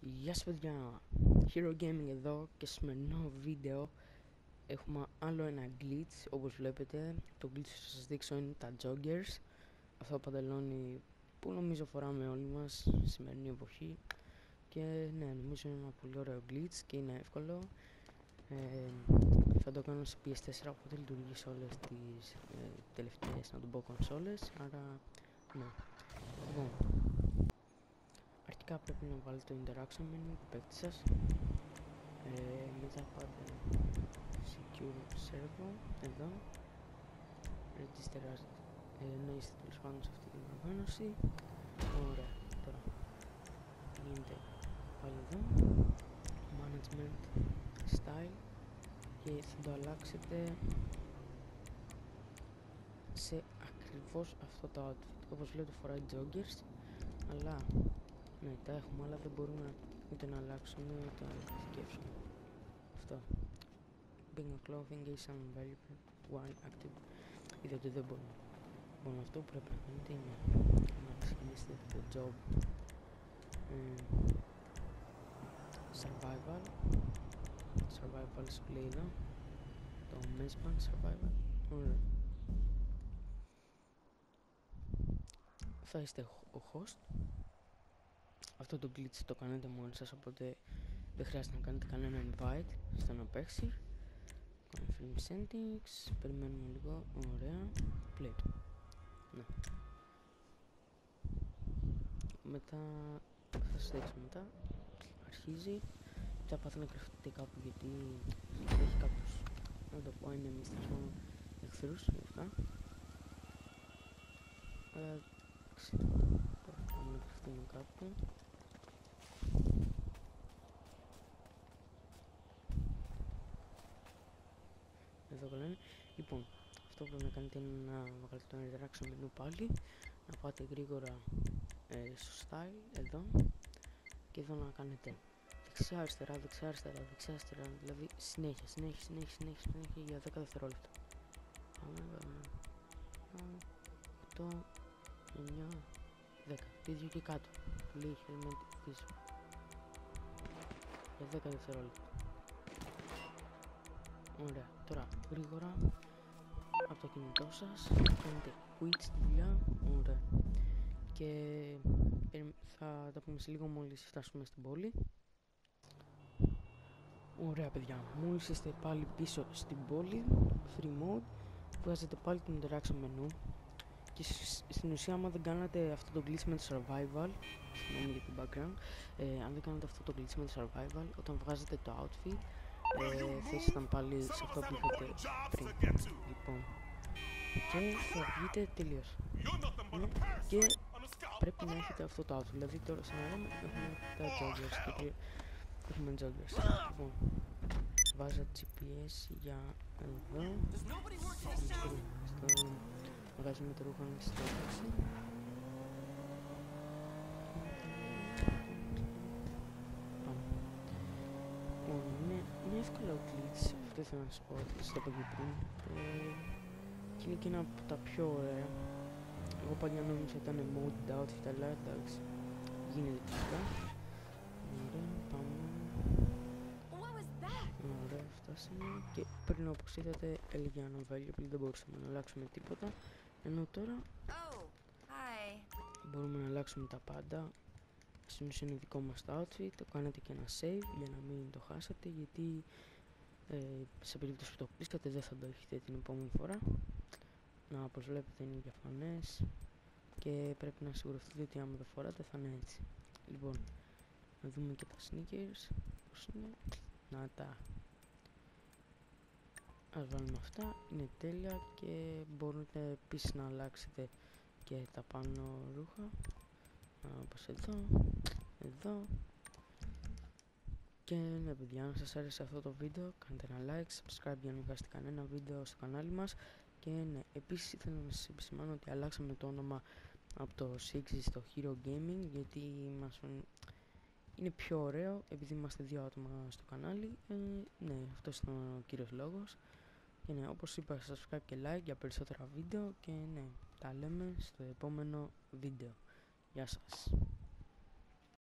Γεια σας παιδιά, Hero Gaming εδώ και στο σημερινό βίντεο έχουμε άλλο ένα glitch. Όπως βλέπετε, το glitch που θα σας δείξω είναι τα joggers. Αυτό το παντελόνι που νομίζω φοράμε όλοι μας στη σημερινή εποχή. Και ναι, νομίζω είναι ένα πολύ ωραίο glitch και είναι εύκολο. Θα το κάνω σε PS4, οπότε λειτουργεί σε όλες τις τελευταίες, να το πω, κονσόλες. Άρα ναι. Λοιπόν, αρχικά πρέπει να βάλετε το interaction menu του παίκτη σας. Μετά πάτε secure server, εδώ register να είστε τέλος πάντων σε αυτή την οργάνωση. Ωραία, τώρα γίνεται πάλι εδώ management style και θα το αλλάξετε σε ακριβώς αυτό το outfit. Όπως βλέπετε φοράει joggers, αλλά ναι, τα έχουμε, αλλά δεν μπορούμε ούτε να αλλάξουμε ούτε να αποθηκεύσουμε. Αυτό. Being a clothing is unavailable while active. Είδατε ότι δεν μπορούμε. Λοιπόν, αυτό που πρέπει να κάνετε είναι να ξεκινήσετε το job survival σου λέει εδώ, το mesban survival. Ωραία. Θα είστε ο host. Αυτό το glitch το κάνετε μόνοι σας, οπότε δεν χρειάζεται να κάνετε κανένα invite στο να παίξει. Confirm settings, περιμένουμε λίγο, ωραία, play. Ναι. Μετά, θα σας δείξω μετά, αρχίζει. Θα πάτε να κρυφτείτε κάπου γιατί έχει κάποιους, να το πω, enemies, εχθρούς, αυτά. Αλλά, τώρα πάμε να κρυφτούμε κάπου. Εδώ λένε. Λοιπόν, αυτό που πρέπει να κάνετε είναι να βγάλετε το interaction menu πάλι, να πάτε γρήγορα στο style, εδώ, και εδώ να κάνετε δεξιά αριστερά, δεξιά αριστερά, δεξιά αριστερά, δηλαδή συνέχεια για 10 δευτερόλεπτα. Πάμε, 8, 9, 10, το ίδιο και κάτω, λέει helmet πίσω, για 10 δευτερόλεπτα. Ωραία, τώρα γρήγορα από το κινητό σας κάνετε quit στη δουλειά. Ωραία, και θα τα πούμε σε λίγο μόλις φτάσουμε στην πόλη. Ωραία παιδιά, μόλις είστε πάλι πίσω στην πόλη, free mode, βγάζετε πάλι το interaction menu και στην ουσία, άμα δεν κάνατε αυτό το glitch με το survival, συγγνώμη για την background, αν δεν κάνατε αυτό το glitch με το survival, όταν βγάζετε το outfit, θα ήσασταν πάλι σε αυτό που είχατε πριν. Λοιπόν, και θα βγείτε τελείως. Ναι, και πρέπει να έχετε αυτό το outfit, δηλαδή τώρα σήμερα έχουμε τα joggers και έχουμε joggers. Λοιπόν, βάζω GPS για εδώ, στο μαγαζί με το ρούχο να στη στόχευση. Πάμε. Είναι εύκολο glitch, αυτό ήθελα να σας πω, σας το είπα και πριν, και είναι και ένα από τα πιο ωραία. Εγώ παλιά νόμιζα ήταν modded outfit, αλλά εντάξει, γίνεται τελικά. Ωραία, πάμε. Ωραία, φτάσαμε και πριν, όπως είδατε, έλεγε unavailable, δεν μπορούσαμε να αλλάξουμε τίποτα, ενώ τώρα μπορούμε να αλλάξουμε τα πάντα. Στην ουσία είναι δικό μας το outfit, το κάνετε και ένα save για να μην το χάσετε, γιατί σε περίπτωση που το κλείσατε δεν θα το έχετε την επόμενη φορά. Να, όπως βλέπετε είναι διαφανές και πρέπει να σιγουρευτείτε ότι άμα το φοράτε θα είναι έτσι. Λοιπόν, να δούμε και τα sneakers πώς είναι. Να τα, ας βάλουμε αυτά, είναι τέλεια και μπορείτε επίσης να αλλάξετε και τα πάνω ρούχα, όπως εδώ. Και ναι παιδιά, αν σας άρεσε αυτό το βίντεο, κάντε ένα like, subscribe για να μην χάσετε κανένα βίντεο στο κανάλι μας. Και ναι, επίσης ήθελα να σας επισημάνω ότι αλλάξαμε το όνομα από το 6 στο Hero Gaming, γιατί είναι πιο ωραίο, επειδή είμαστε 2 άτομα στο κανάλι. Ναι, αυτός ήταν ο κύριος λόγος. Και ναι, όπως είπα, subscribe και like για περισσότερα βίντεο. Και ναι, τα λέμε στο επόμενο βίντεο. Γεια σας.